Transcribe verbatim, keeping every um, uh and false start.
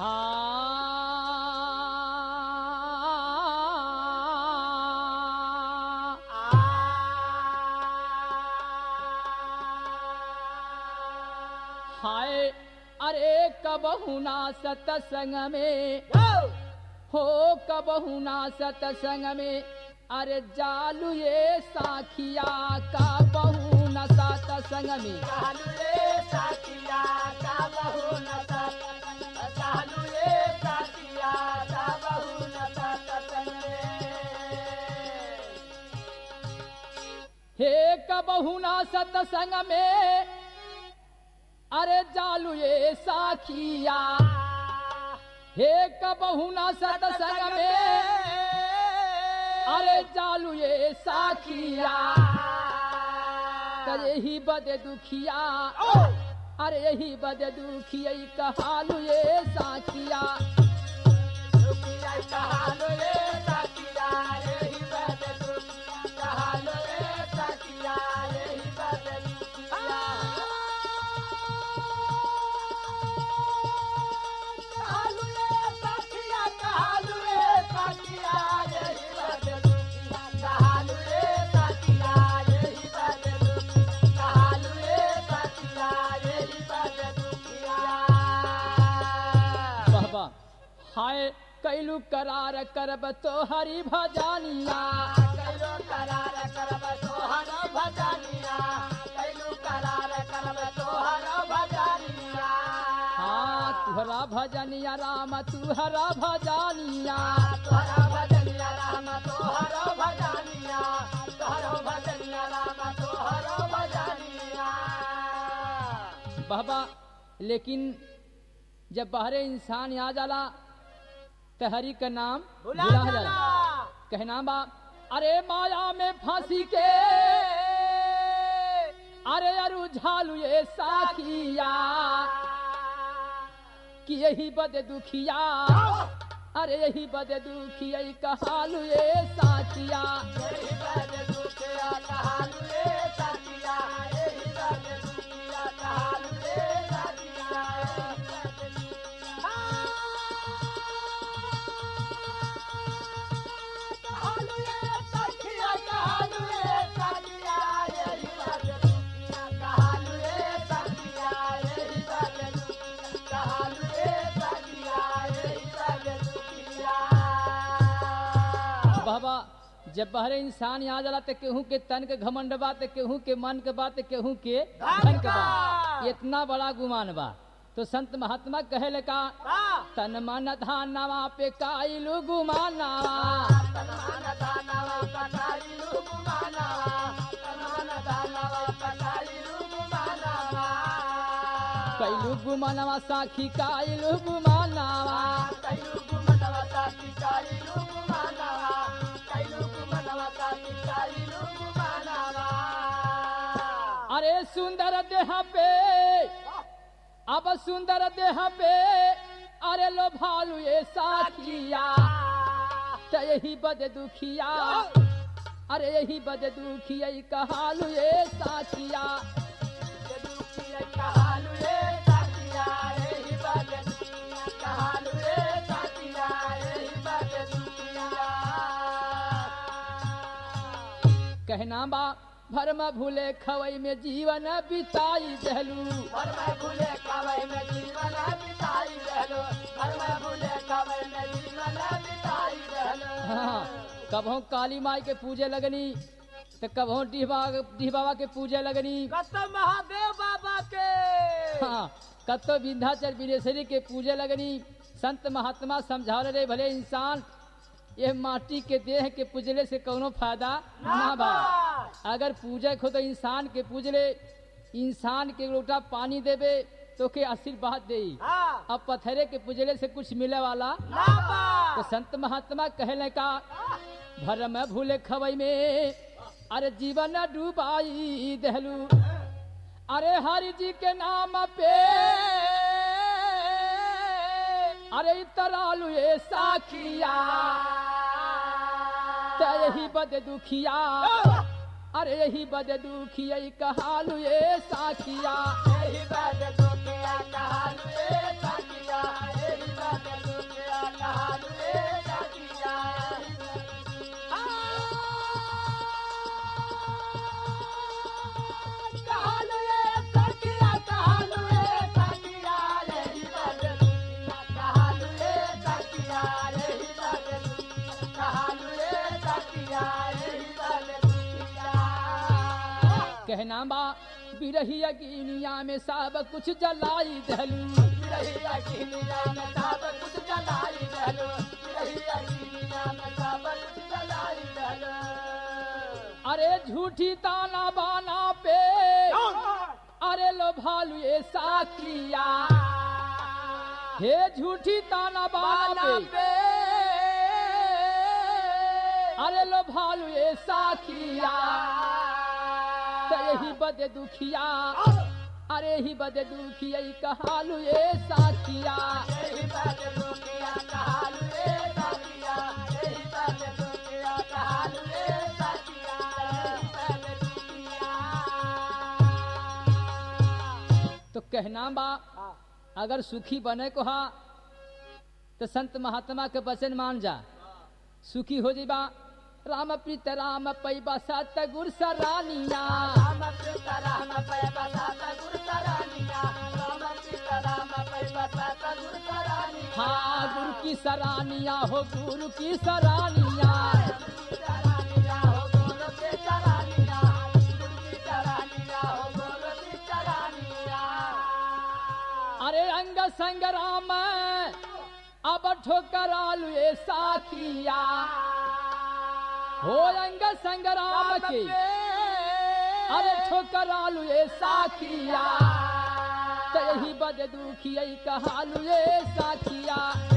हाय अरे कबहू ना सतसंग में हो कबहू ना सतसंग में अरे जालू ये साखिया का बहू न सतसंग में जालू ये साखिया का बहू न सतसंग जालू ये साखिया का बहू न सतसंग हे कबहू ना सतसंग में अरे जालू ये साखिया हे कबहू ना सतसंग में अरे जालू ये साखिया कर यही बदे दुखिया अरे यही बदे दुखिया कहालू ये साखिया दुखिया कहालू ये साखिया यही बदे दुखिया कहालू ये साखिया यही बदे दुखिया कहालू ये साखिया कहालू ये साखिया यही बदे दुखिया कहालू ये साखिया यही बदे दुखिया कहालू ये साखिया यही बदे दुखिया बाबा हाय कैलू करार करब तो हरि भजानिया कैलू करार करब तोहर भजनिया कैलू करार करब तोहर भजनिया हाँ तुहरा भजनिया राम तुहरा भजानिया तोहर भजनिया राम तोहर भजनिया तोहर भजनिया राम तोहर भजनिया बाबा लेकिन जब बाहरे इंसान आ जाला तो हरि का नाम भुला भुला जाला जाला कहना बा अरे माया में फांसी के अरे अरु झालू ये साखिया कि यही बदे दुखिया अरे यही बदे दुखिया कहालू ये साखिया यही बदे दुखिया कहालू ये साखिया यही बदे दुखिया कहालू ये साखिया कहालू ये साखिया कहालू ये साखिया यही बदे दुखिया कहालू ये साखिया यही बदे दुखिया कहालू ये साखिया यही बदे दुखिया बाबा जब बहरे इंसान आ जाला तो केहू के तन के घमंड बा तो केहू के मन के बा तो केहू के धन के बा इतना बड़ा गुमान बा तो संत महात्मा कहे लगा तन मन धानवा पे काइलू गुमानावा तनमन दानवा पकाइलू गुमानावा तनमन दानवा पकाइलू गुमानावा कैलू गुमानावा साखी काइलू गुमानावा कैलू गुमानावा साथी काइलू गुमानावा कैलू गुमानावा साथी काइलू गुमानावा अरे सुंदर देह पे अब सुंदर देह पे अरे लो भालू ये साखिया तो यही बदे दुखिया अरे यही बदे दुखिया कहालू ये साखिया ये दुखिया कहालू ये साखिया यही बदे दुखिया कहालू ये साखिया यही बदे दुखिया कहना बा भरम भूले खवई में जीवन बिताई दहलू घर में भूले कवई में जीवन बिताई रहलो घर में भूले कवई में जीवन बिताई रहलो हाँ कबहों काली माई के पूजे लगनी तो कबहों डीह बाबा डीह बाबा के पूजे लगनी कसम महादेव बाबा के हाँ कतो विंध्याचल विनेश्वरी के पूजे लगनी संत महात्मा समझा रहे भले इंसान ये माटी के देह के पूजले से कोनो फायदा ना बा अगर पूजक हो तो इंसान के पूजले इंसान के लोटा पानी देवे तो के आशीर्वाद दे हाँ अब पत्थरे के पूजले से कुछ मिले वाला ना बा तो संत महात्मा कहले का भरम भूले खवई में अरे जीवन डूबाई दहलू अरे हरि जी के नाम पे अरे तरालू ये साखिया तो यही बदे दुखिया अरे यही बदे दुखिया कहालू ये साखिया यही बात दुखिया कहालू ये साखिया यही बात कहना बा बिरही अगिनिया में सब कुछ जलाई दहलू रही अगिनिया में सब कुछ जलाई दहलो रही अगिनिया में सब कुछ जलाई दहलो अरे झूठी ताना बाना पे अरे लो भालू ये साकिया हे झूठी ताना बाना पे अरे लो भालू ये साकिया तो यही बदे दुखिया अरे ही बदे दुखिया कहालू ये साकिया यही बात दुखिया कहालू ये साकिया यही बात दुखिया कहालू ये साकिया यही बात दुखिया तो कहना बा अगर सुखी बने को हा तो संत महात्मा के वचन मान जा सुखी हो जीबा राम प्रीत राम पैबा सत गुर सरानिया राम प्रीत राम पैबा सत गुर सरानिया राम प्रीत राम पैबा सत गुर सरानिया हाँ गुरु की सरानिया हो गुरु की सरानिया सरानिया हो गुरु की सरानिया गुरु की सरानिया हो गुरु की सरानिया अरे अंग संग राम अब ठोकरालू ये साथिया हो अंग संग राम के अरे ठोकरालू ये साथिया तो यही बद दुखिया कहालू ये साथिया